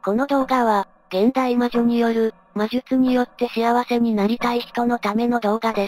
この動画は、現代魔女による、魔術によって幸せになりたい人のための動画です。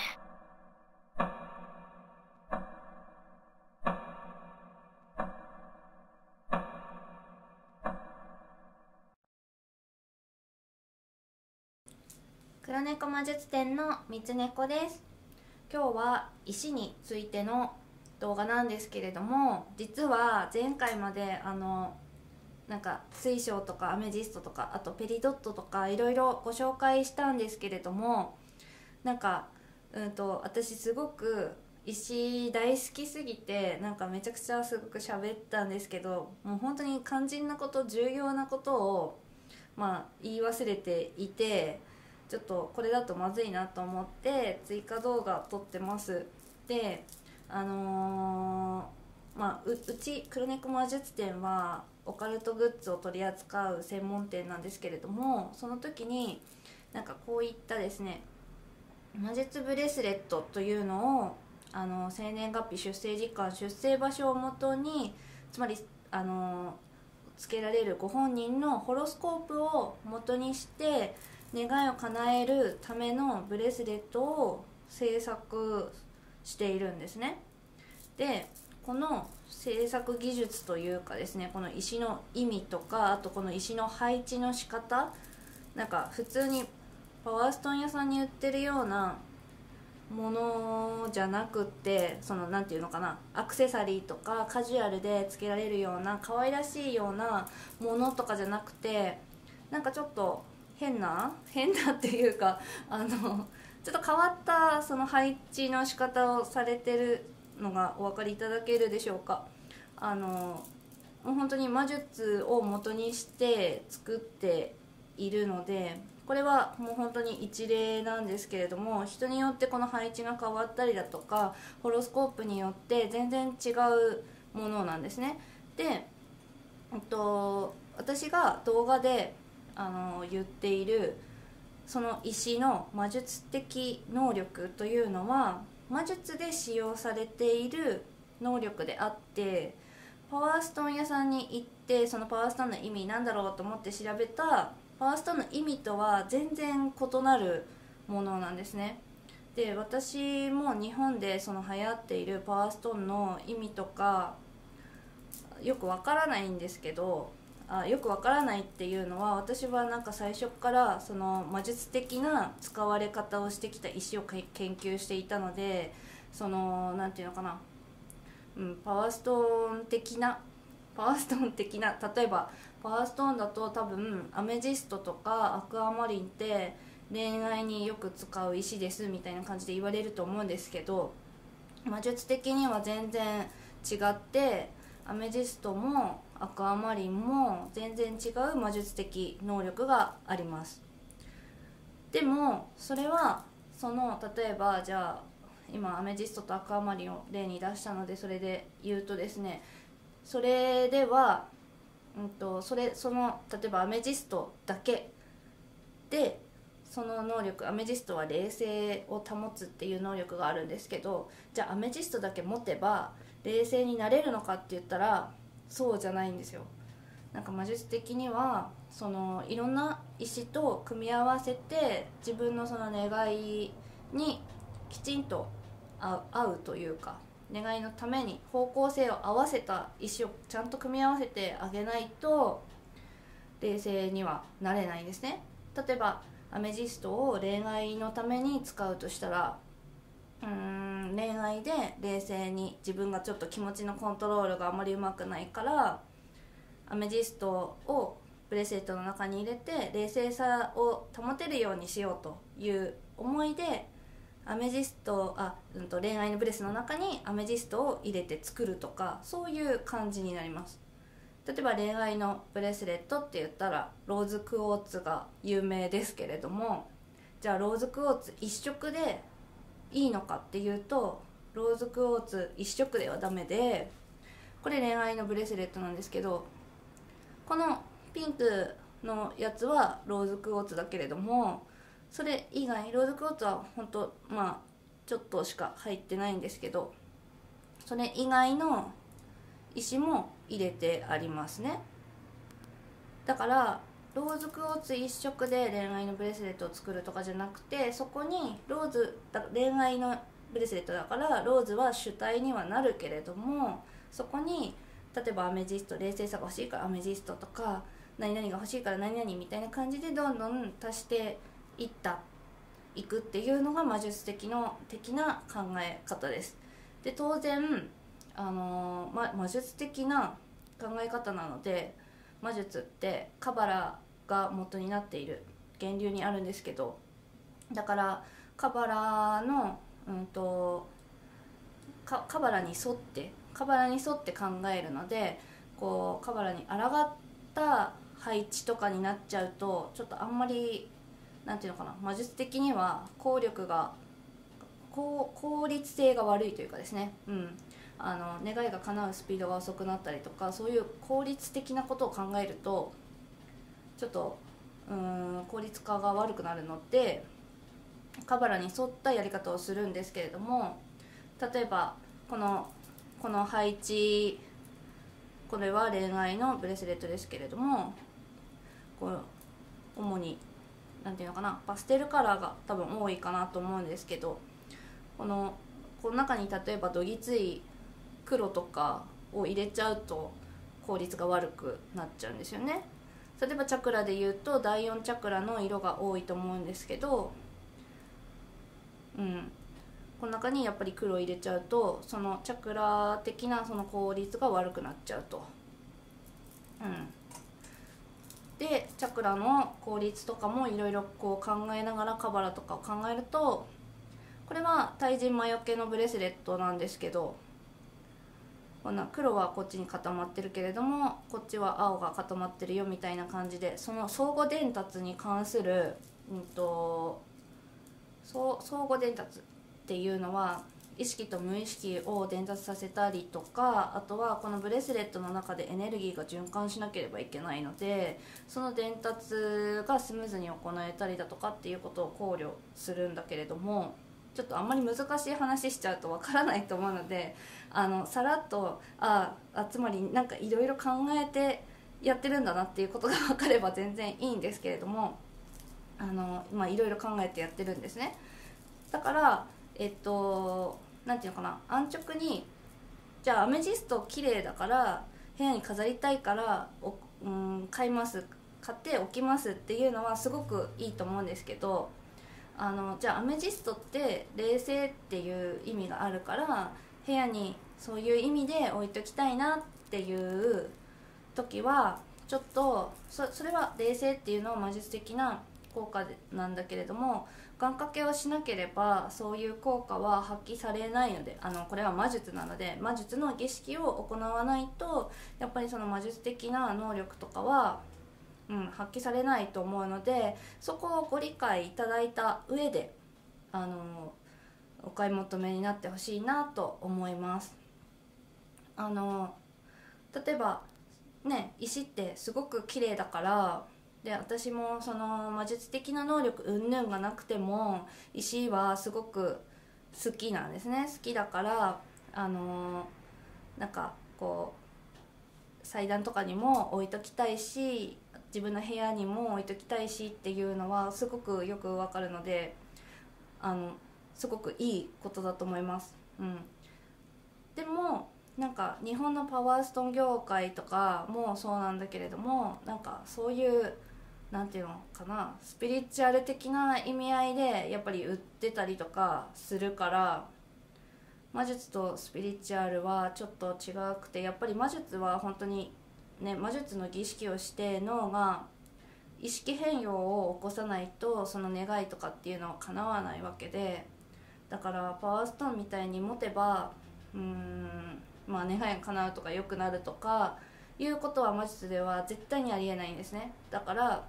黒猫魔術店のみつねこです。今日は石についての動画なんですけれども、実は前回までなんか水晶とかアメジストとか、あとペリドットとかいろいろご紹介したんですけれども、なんか私すごく石大好きすぎて、なんかめちゃくちゃすごく喋ったんですけど、もう本当に肝心なこと、重要なことを言い忘れていて、ちょっとこれだとまずいなと思って追加動画撮ってます。でうち黒猫魔術店はオカルトグッズを取り扱う専門店なんですけれども、その時になんかこういったですね、魔術ブレスレットというのを生年月日、出生時間、出生場所をもとに、つまりつけられるご本人のホロスコープを元にして願いを叶えるためのブレスレットを制作しているんですね。でこの制作技術というかですね、この石の意味とか、あとこの石の配置の仕方、なんか普通にパワーストーン屋さんに売ってるようなものじゃなくって、そのなんていうのかな、アクセサリーとかカジュアルでつけられるような可愛らしいようなものとかじゃなくて、なんかちょっと変なっていうか、ちょっと変わったその配置の仕方をされてるのがお分かりいただけるでしょうか。もう本当に魔術を元にして作っているので、これはもう本当に一例なんですけれども、人によってこの配置が変わったりだとか、ホロスコープによって全然違うものなんですね。で、私が動画で言っているその石の魔術的能力というのは、魔術で使用されている能力であって、パワーストーン屋さんに行ってそのパワーストーンの意味なんだろうと思って調べたパワーストーンの意味とは全然異なるものなんですね。で、私も日本でその流行っているパワーストーンの意味とかよくわからないんですけど、よくわからないっていうのは、私はなんか最初からその魔術的な使われ方をしてきた石を研究していたので、そのなんていうのかな、パワーストーン的な例えばパワーストーンだと多分アメジストとかアクアマリンって恋愛によく使う石ですみたいな感じで言われると思うんですけど、魔術的には全然違って、アメジストもアクアマリンも全然違う魔術的能力があります。でもそれは例えば、じゃあ今アメジストとアクアマリンを例に出したので、それで言うとですね、それでは、例えばアメジストだけでその能力、アメジストは冷静を保つっていう能力があるんですけど、じゃあアメジストだけ持てば冷静になれるのかって言ったらそうじゃないんですよ。なんか魔術的にはそのいろんな石と組み合わせて、自分のその願いにきちんと合うというか、願いのために方向性を合わせた石をちゃんと組み合わせてあげないと冷静にはなれないんですね。例えばアメジストを恋愛のために使うとしたら、恋愛で冷静に、自分がちょっと気持ちのコントロールがあまりうまくないから、アメジストをブレスレットの中に入れて冷静さを保てるようにしようという思いでアメジスト恋愛のブレスの中にアメジストを入れて作るとか、そういう感じになります。例えば恋愛のブレスレットって言ったらローズクォーツが有名ですけれども、じゃあローズクォーツ一色でいいのかっていうと、ローズクォーツ一色ではダメで、これ恋愛のブレスレットなんですけど、このピンクのやつはローズクォーツだけれども、それ以外ローズクォーツは本当ちょっとしか入ってないんですけど、それ以外の石も入れてありますね。だからローズクォーツ一色で恋愛のブレスレットを作るとかじゃなくて、そこに恋愛のブレスレットだからローズは主体にはなるけれども、そこに例えばアメジスト、冷静さが欲しいからアメジストとか、何々が欲しいから何々みたいな感じでどんどん足していくっていうのが魔術的な考え方です。で当然魔術的な考え方なので、魔術ってカバラが元になっている源流にあるんですけど、だからカバラのカバラに沿って考えるので、こうカバラに抗った配置とかになっちゃうと、ちょっとあんまりなんていうのかな、魔術的には効率性が悪いというかですね、願いが叶うスピードが遅くなったりとか、そういう効率的なことを考えるとちょっと効率化が悪くなるので、カバラに沿ったやり方をするんですけれども、例えばこの配置、これは恋愛のブレスレットですけれども、こう主になんていうのかな、パステルカラーが多分多いかなと思うんですけど、この中に例えばどぎつい黒とかを入れちゃうと効率が悪くなっちゃうんですよね。例えばチャクラで言うと第4チャクラの色が多いと思うんですけど、この中にやっぱり黒を入れちゃうと、そのチャクラ的なその効率が悪くなっちゃうと。でチャクラの効率とかもいろいろこう考えながらカバラとかを考えると、これは対人魔除けのブレスレットなんですけど、こんな黒はこっちに固まってるけれどもこっちは青が固まってるよみたいな感じで、その相互伝達に関する相互伝達っていうのは意識と無意識を伝達させたりとか、あとはこのブレスレットの中でエネルギーが循環しなければいけないので、その伝達がスムーズに行えたりだとかっていうことを考慮するんだけれども、ちょっとあんまり難しい話しちゃうとわからないと思うので、さらっとつまりなんかいろいろ考えてやってるんだなっていうことが分かれば全然いいんですけれども、いろいろ考えてやってるんですね。だからなんていうのかな、安直にじゃあアメジスト綺麗だから部屋に飾りたいから買っておきますっていうのはすごくいいと思うんですけど、じゃあアメジストって冷静っていう意味があるから部屋にそういう意味で置いときたいなっていう時はちょっとそれは冷静っていうのは魔術的な効果なんだけれども、願掛けをしなければそういう効果は発揮されないので、これは魔術なので魔術の儀式を行わないとやっぱりその魔術的な能力とかは発揮されないと思うので、そこをご理解いただいた上でお買い求めになってほしいなと思います。例えばね、石ってすごく綺麗だから、で私もその魔術的な能力云々がなくても石はすごく好きなんですね。好きだからなんかこう祭壇とかにも置いときたいし、自分の部屋にも置いときたいしっていうのはすごくよくわかるので、すごくいいことだと思います。でもなんか日本のパワーストーン業界とかもそうなんだけれども、なんかそういうなんていうのかな、スピリチュアル的な意味合いでやっぱり売ってたりとかするから、魔術とスピリチュアルはちょっと違くて、やっぱり魔術は本当にね、魔術の儀式をして脳が意識変容を起こさないとその願いとかっていうのは叶わないわけで、だからパワーストーンみたいに持てば願いが叶うとか良くなるとかいうことは魔術では絶対にありえないんですね。だから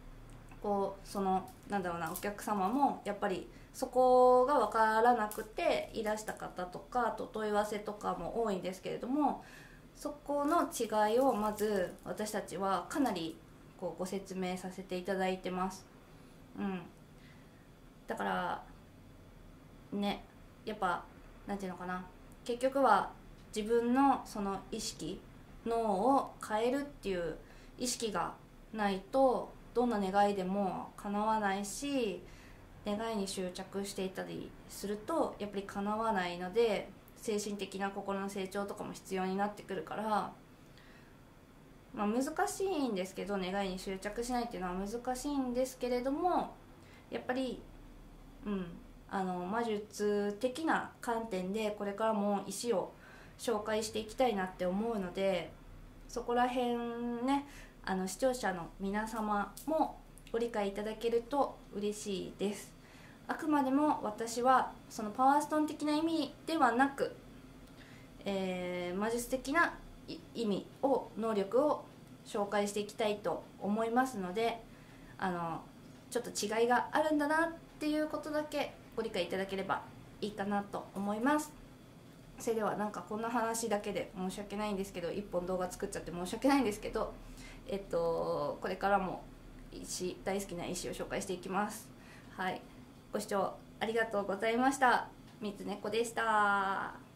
なんだろうな、お客様もやっぱりそこが分からなくていらした方とか、あと問い合わせとかも多いんですけれども、そこの違いをまず私たちはかなりご説明させていただいてます。だからね、やっぱなんていうのかな、結局は自分のその意識、脳を変えるっていう意識がないとどんな願いでも叶わないし、願いに執着していたりするとやっぱり叶わないので、精神的な心の成長とかも必要になってくるから、難しいんですけど、願いに執着しないっていうのは難しいんですけれども、やっぱり魔術的な観点でこれからも石を紹介していきたいなって思うので、そこら辺ね、視聴者の皆様もご理解いただけると嬉しいです。あくまでも私はそのパワーストーン的な意味ではなく、魔術的な意味を、能力を紹介していきたいと思いますので、ちょっと違いがあるんだなっていうことだけご理解いただければいいかなと思います。それではこんな話だけで申し訳ないんですけど、一本動画作っちゃって申し訳ないんですけど、これからも大好きな石を紹介していきます。はい、ご視聴ありがとうございました。みつねこでした。